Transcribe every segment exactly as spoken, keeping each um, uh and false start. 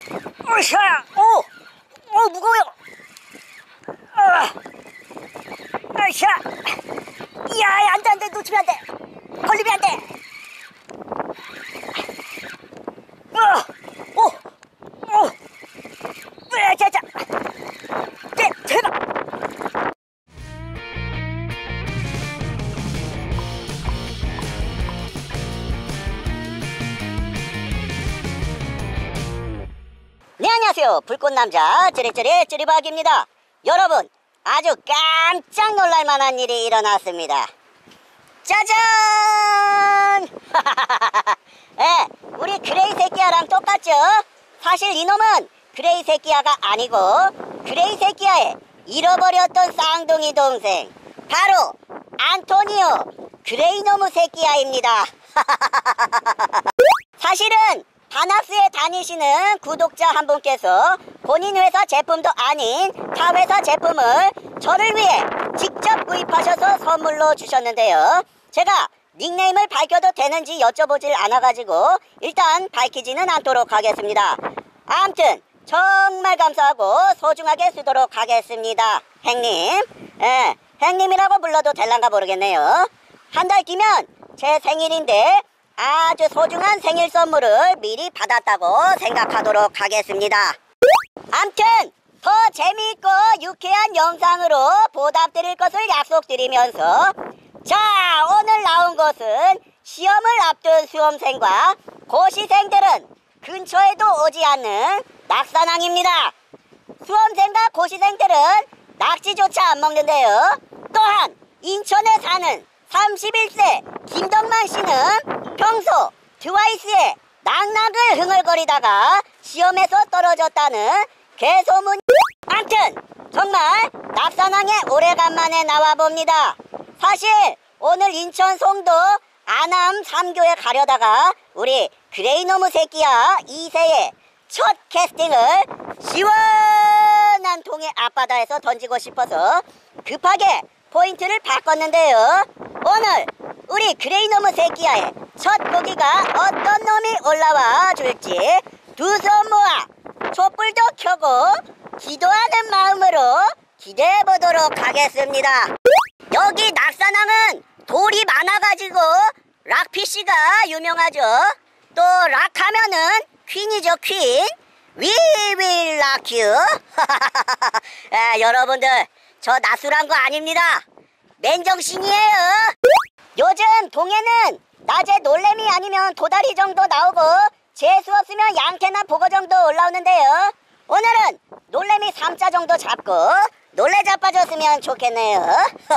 으쌰! 오! 오, 무거워요! 아! 으쌰! 이야, 안 돼, 안 돼! 놓치면 안 돼! 걸리면 안 돼! 어! 오! 오! 으아, 자, 자! 대, 대박! 네, 안녕하세요. 불꽃남자 찌릿찌릿 찌릿박입니다. 여러분, 아주 깜짝 놀랄만한 일이 일어났습니다. 짜잔! 네, 우리 그레이 새끼야랑 똑같죠? 사실 이놈은 그레이 새끼야가 아니고 그레이 새끼야의 잃어버렸던 쌍둥이 동생, 바로 안토니오 그레이노무 새끼야입니다. 사실은 바나스에 다니시는 구독자 한 분께서 본인 회사 제품도 아닌 타 회사 제품을 저를 위해 직접 구입하셔서 선물로 주셨는데요. 제가 닉네임을 밝혀도 되는지 여쭤보질 않아가지고 일단 밝히지는 않도록 하겠습니다. 아무튼 정말 감사하고 소중하게 쓰도록 하겠습니다. 행님. 예, 행님이라고 불러도 될란가 모르겠네요. 한 달 뒤면 제 생일인데 아주 소중한 생일 선물을 미리 받았다고 생각하도록 하겠습니다. 암튼 더 재미있고 유쾌한 영상으로 보답드릴 것을 약속드리면서, 자, 오늘 나온 것은 시험을 앞둔 수험생과 고시생들은 근처에도 오지 않는 낙산항입니다. 수험생과 고시생들은 낙지조차 안 먹는데요. 또한 인천에 사는 삼십일 세 김덕만 씨는 평소 트와이스의 낙낙을 흥얼거리다가 시험에서 떨어졌다는 개소문. 암튼 정말 낙산항에 오래간만에 나와봅니다. 사실 오늘 인천 송도 안암 삼 교에 가려다가 우리 그레이노무 새끼야 이 세의 첫 캐스팅을 시원한 통의 앞바다에서 던지고 싶어서 급하게 포인트를 바꿨는데요. 오늘 우리 그레이노무 새끼야의 첫 고기가 어떤 놈이 올라와 줄지 두 손 모아 촛불도 켜고 기도하는 마음으로 기대해 보도록 하겠습니다. 여기 낙산항은 돌이 많아가지고 락피쉬가 유명하죠. 또 락하면은 퀸이죠, 퀸. We will rock you. 아, 여러분들 저 나술한 거 아닙니다. 맨정신이에요. 요즘 동해는 낮에 놀래미 아니면 도다리 정도 나오고 재수 없으면 양태나 보거 정도 올라오는데요. 오늘은 놀래미 삼자 정도 잡고 놀래 자빠졌으면 좋겠네요.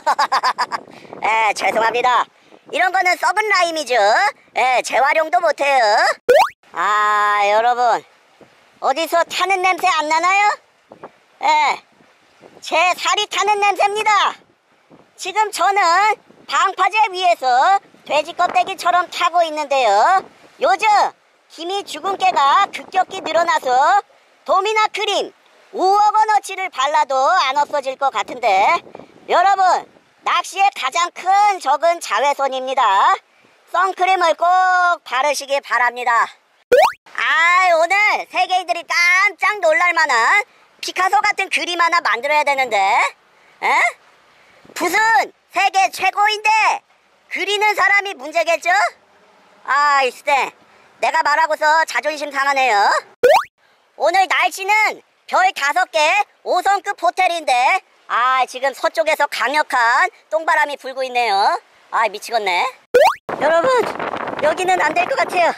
에, 죄송합니다. 이런 거는 썩은 라임이죠. 에, 재활용도 못해요. 아, 여러분 어디서 타는 냄새 안 나나요? 에, 제 살이 타는 냄새입니다. 지금 저는 방파제 위에서 돼지 껍데기처럼 타고 있는데요. 요즘 힘이 죽은 개가 급격히 늘어나서 도미나 크림 오억 원어치를 발라도 안 없어질 것 같은데, 여러분 낚시의 가장 큰 적은 자외선입니다. 선크림을 꼭 바르시기 바랍니다. 아, 오늘 세계인들이 깜짝 놀랄만한 피카소 같은 그림 하나 만들어야 되는데, 에? 붓은 세계 최고인데 그리는 사람이 문제겠죠? 아, 이스테 내가 말하고서 자존심 상하네요. 오늘 날씨는 별 다섯 개 오 성급 호텔인데, 아, 지금 서쪽에서 강력한 똥바람이 불고 있네요. 아, 미치겠네. 여러분 여기는 안 될 것 같아요.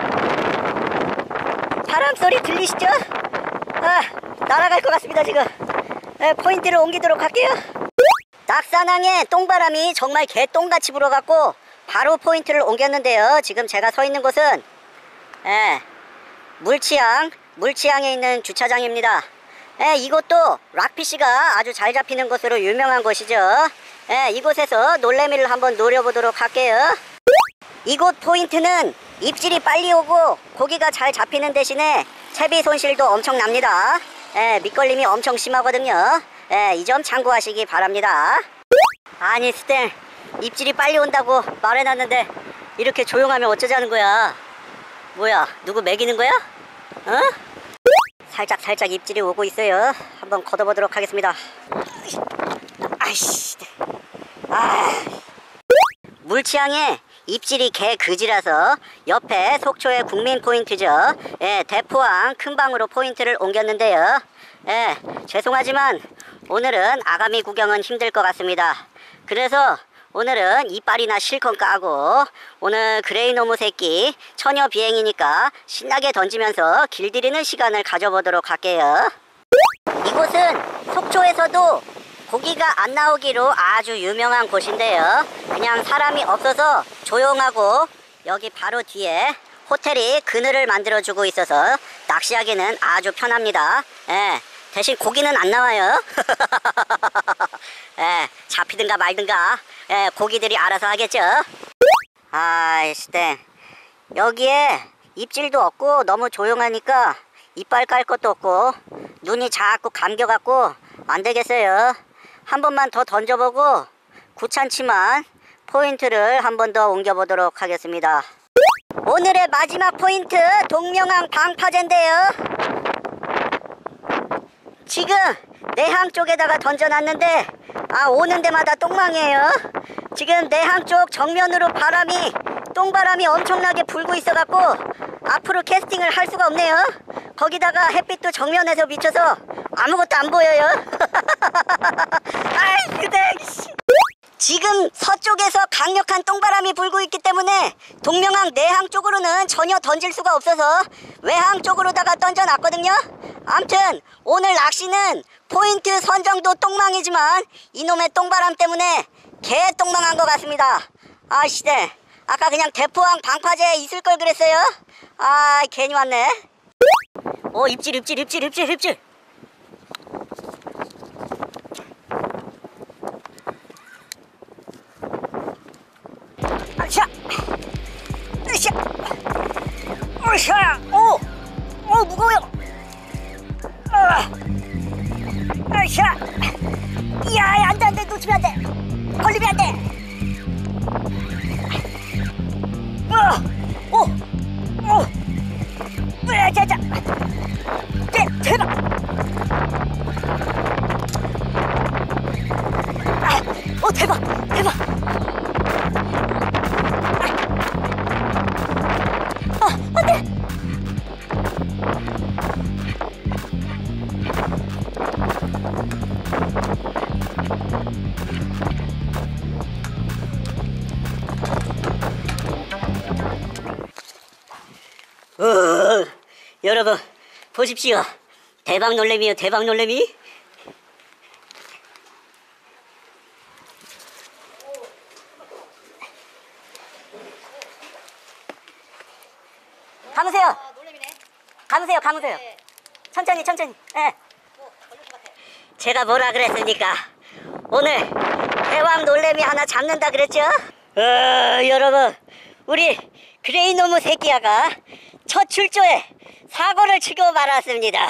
바람 소리 들리시죠? 아, 날아갈 것 같습니다. 지금 에, 포인트를 옮기도록 할게요. 낙산항에 똥바람이 정말 개똥같이 불어갖고 바로 포인트를 옮겼는데요. 지금 제가 서 있는 곳은 에, 물치항 물치항에 있는 주차장입니다. 에, 이곳도 락피쉬가 아주 잘 잡히는 곳으로 유명한 곳이죠. 에, 이곳에서 놀래미를 한번 노려보도록 할게요. 이곳 포인트는 입질이 빨리 오고 고기가 잘 잡히는 대신에 채비 손실도 엄청납니다. 에, 밑걸림이 엄청 심하거든요. 에, 이 점 참고하시기 바랍니다. 아니 스탱, 입질이 빨리 온다고 말해놨는데 이렇게 조용하면 어쩌자는 거야. 뭐야, 누구 먹이는 거야? 어? 살짝 살짝 입질이 오고 있어요. 한번 걷어보도록 하겠습니다. 아이씨. 아. 물치향에 입질이 개 그지라서 옆에 속초의 국민 포인트죠. 예, 대포항 큰방으로 포인트를 옮겼는데요. 예, 죄송하지만 오늘은 아가미 구경은 힘들 것 같습니다. 그래서 오늘은 이빨이나 실컷 까고 오늘 그레이노무 새끼 처녀 비행이니까 신나게 던지면서 길들이는 시간을 가져보도록 할게요. 이곳은 속초에서도 고기가 안 나오기로 아주 유명한 곳인데요. 그냥 사람이 없어서 조용하고 여기 바로 뒤에 호텔이 그늘을 만들어주고 있어서 낚시하기는 아주 편합니다. 예, 대신 고기는 안 나와요. 예, 잡히든가 말든가 예, 고기들이 알아서 하겠죠. 아이씨, 네. 여기에 입질도 없고 너무 조용하니까 이빨 깔 것도 없고 눈이 자꾸 감겨갖고 안 되겠어요. 한 번만 더 던져보고 귀찮지만 포인트를 한 번 더 옮겨보도록 하겠습니다. 오늘의 마지막 포인트 동명항 방파제인데요. 지금 내항 쪽에다가 던져놨는데 아 오는 데마다 똥망이에요. 지금 내항 쪽 정면으로 바람이 똥바람이 엄청나게 불고 있어갖고 앞으로 캐스팅을 할 수가 없네요. 거기다가 햇빛도 정면에서 비쳐서 아무것도 안 보여요. 아이 그대 지금 서쪽에서 강력한 똥바람이 불고 있기 때문에 동명항 내항 쪽으로는 전혀 던질 수가 없어서 외항 쪽으로다가 던져놨거든요. 암튼 오늘 낚시는 포인트 선정도 똥망이지만 이놈의 똥바람 때문에 개 똥망한 것 같습니다. 아씨, 네. 아까 그냥 대포항 방파제에 있을 걸 그랬어요. 아 괜히 왔네. 오 입질 입질 입질 입질 입질. 아샤 으쌰 으쌰. 오! 오 무거워요. 아, 아샤. 이야 안돼 안돼 놓치면 안돼. 걸리면 안돼. 오! 오! 오! 으자자! 대, 대박! 아, 오 대박! 대박! 아, 안돼! 어, 여러분 보십시오. 대박 놀래미요 대박 놀래미. 감으세요. 감으세요 감으세요. 천천히 천천히. 예. 제가 뭐라 그랬습니까? 오늘 대왕 놀래미 하나 잡는다 그랬죠? 어, 여러분 우리 그레이노무 새끼야가 첫 출조에 사고를 치고 말았습니다.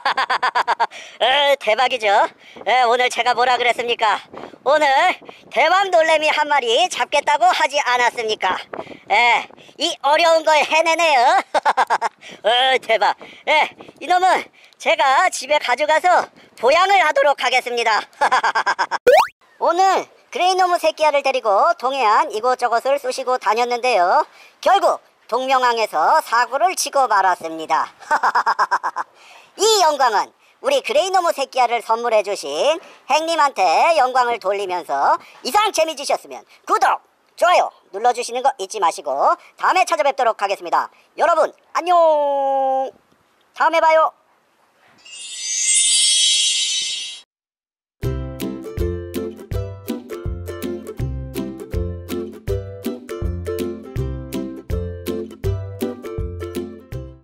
에, 대박이죠. 에, 오늘 제가 뭐라 그랬습니까? 오늘 대왕 놀래미 한 마리 잡겠다고 하지 않았습니까? 에, 이 어려운 걸 해내네요. 에, 대박. 에, 이놈은 제가 집에 가져가서 보양을 하도록 하겠습니다. 오늘 그레이노무 새끼야를 데리고 동해안 이곳저곳을 쑤시고 다녔는데요. 결국 동명항에서 사고를 치고 말았습니다. 이 영광은 우리 그레이노무 새끼야를 선물해 주신 행님한테 영광을 돌리면서 이상 재미지셨으면 구독, 좋아요 눌러주시는 거 잊지 마시고 다음에 찾아뵙도록 하겠습니다. 여러분 안녕. 다음에 봐요.